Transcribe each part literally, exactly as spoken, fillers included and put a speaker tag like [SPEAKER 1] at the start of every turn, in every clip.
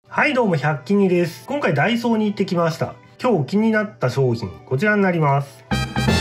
[SPEAKER 1] はいどうも、ひゃっきにです。今回ダイソーに行ってきました。今日気になった商品、こちらになります。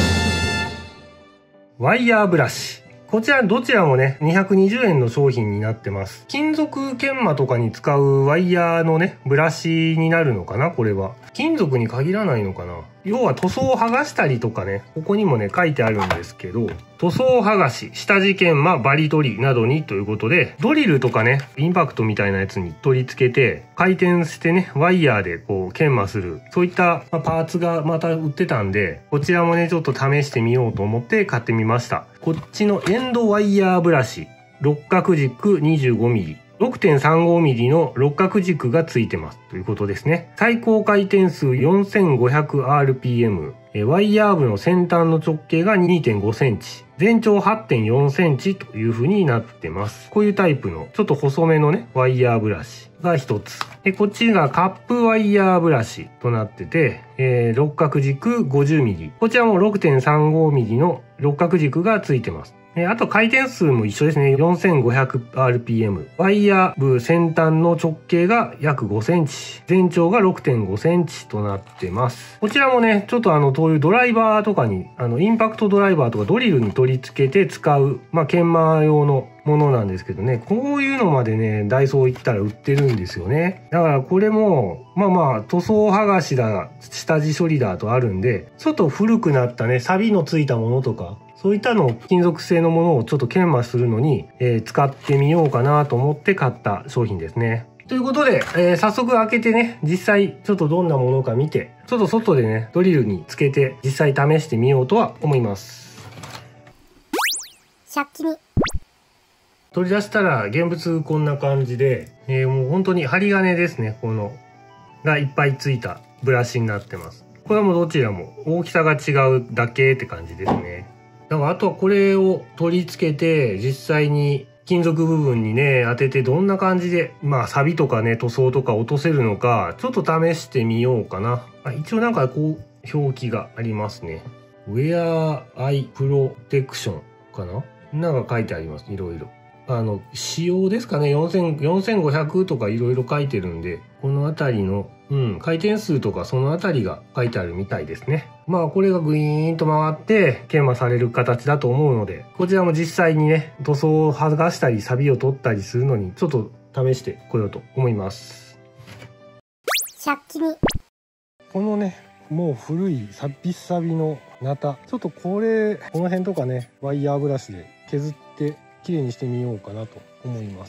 [SPEAKER 1] ワイヤーブラシ。こちらどちらもね、にひゃくにじゅうえんの商品になってます。金属研磨とかに使うワイヤーのね、ブラシになるのかなこれは。金属に限らないのかな。要は塗装を剥がしたりとかね、ここにもね、書いてあるんですけど、塗装剥がし、下地研磨、バリ取りなどにということで、ドリルとかね、インパクトみたいなやつに取り付けて、回転してね、ワイヤーでこう研磨する、そういったパーツがまた売ってたんで、こちらもね、ちょっと試してみようと思って買ってみました。こっちのエンドワイヤーブラシ、六角軸 にじゅうごミリ。ろくてんさんごミリ の六角軸がついてますということですね。最高回転数 よんせんごひゃくアールピーエム。ワイヤー部の先端の直径が にてんごセンチ。全長 はってんよんセンチという風になってます。こういうタイプのちょっと細めのね、ワイヤーブラシが一つ。で、こっちがカップワイヤーブラシとなってて、えー、六角軸 ごじゅうミリ。こちらも ろくてんさんごミリ の六角軸がついてます。あと回転数も一緒ですね。よんせんごひゃくアールピーエム。ワイヤー部先端の直径が約ごセンチ。全長が ろくてんごセンチとなってます。こちらもね、ちょっとあの、そういうドライバーとかに、あの、インパクトドライバーとかドリルに取り付けて使う、まあ、研磨用のものなんですけどね。こういうのまでね、ダイソー行ったら売ってるんですよね。だからこれも、まあまあ、塗装剥がしだ、下地処理だとあるんで、ちょっと古くなったね、錆のついたものとか、そういったのを金属製のものをちょっと研磨するのに、えー、使ってみようかなと思って買った商品ですね。ということで、えー、早速開けてね、実際ちょっとどんなものか見て、ちょっと外でね、ドリルにつけて実際試してみようとは思います。
[SPEAKER 2] ひゃっきに。
[SPEAKER 1] 取り出したら現物こんな感じで、えー、もう本当に針金ですね、この、がいっぱいついたブラシになってます。これはもうどちらも大きさが違うだけって感じですね。だからあとはこれを取り付けて実際に金属部分にね当ててどんな感じでまあ錆とかね塗装とか落とせるのかちょっと試してみようかな。あ、一応なんかこう表記がありますね。ウェアアイプロテクションかななんか書いてあります。いろいろ。あの、仕様ですかね。よんせん、よんせんごひゃくとかいろいろ書いてるんで、このあたりの、うん、回転数とかそのあたりが書いてあるみたいですね。まあこれがグイーンと回って研磨される形だと思うので、こちらも実際にね、塗装を剥がしたり錆を取ったりするのにちょっと試してこようと思います。
[SPEAKER 2] ひゃっきに。
[SPEAKER 1] このね、もう古いサビサビのナタ、ちょっとこれ、この辺とかね、ワイヤーブラシで削って綺麗にしてみようかなと思います。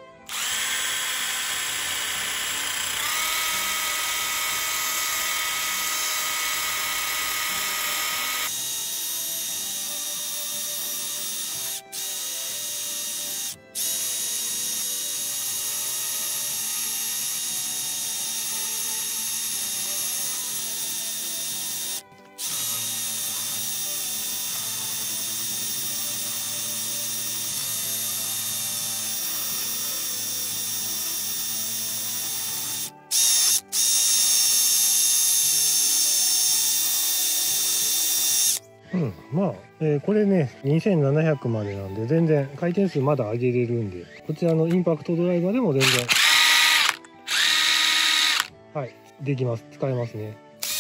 [SPEAKER 1] うん、まあ、えー、これねにせんななひゃくまでなんで全然回転数まだ上げれるんで、こちらのインパクトドライバーでも全然はいできます。使えますね。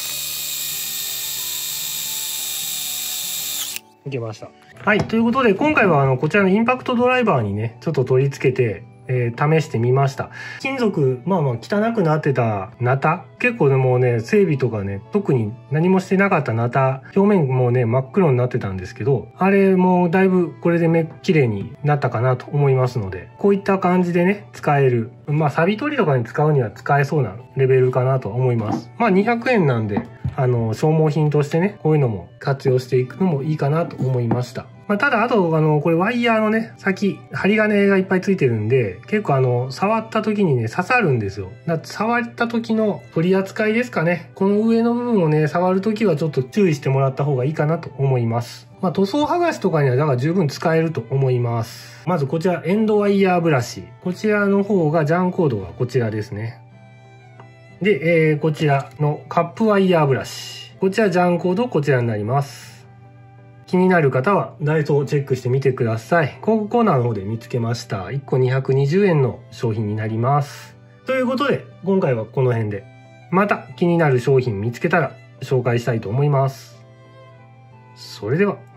[SPEAKER 1] いけました。はい、ということで今回はあのこちらのインパクトドライバーにねちょっと取り付けてえー、試してみました。金属、まあまあ汚くなってたナタ、結構でもね、整備とかね、特に何もしてなかったナタ、表面もね、真っ黒になってたんですけど、あれもだいぶこれでめ綺麗になったかなと思いますので、こういった感じでね、使える。まあ、錆取りとかに使うには使えそうなレベルかなと思います。まあ、にひゃくえんなんで、あの、消耗品としてね、こういうのも活用していくのもいいかなと思いました。まあ、ただ、あと、あの、これワイヤーのね、先、針金がいっぱいついてるんで、結構あの、触った時にね、刺さるんですよ。だって触った時の取り扱いですかね。この上の部分をね、触る時はちょっと注意してもらった方がいいかなと思います。まあ、塗装剥がしとかにはだから十分使えると思います。まずこちら、エンドワイヤーブラシ。こちらの方が、ジャンコードがこちらですね。で、えー、こちらのカップワイヤーブラシ。こちらジャンコードこちらになります。気になる方はダイソーをチェックしてみてください。広告コーナーの方で見つけました。いっこにひゃくにじゅうえんの商品になります。 ということで、今回はこの辺で。また気になる商品見つけたら紹介したいと思います。それでは。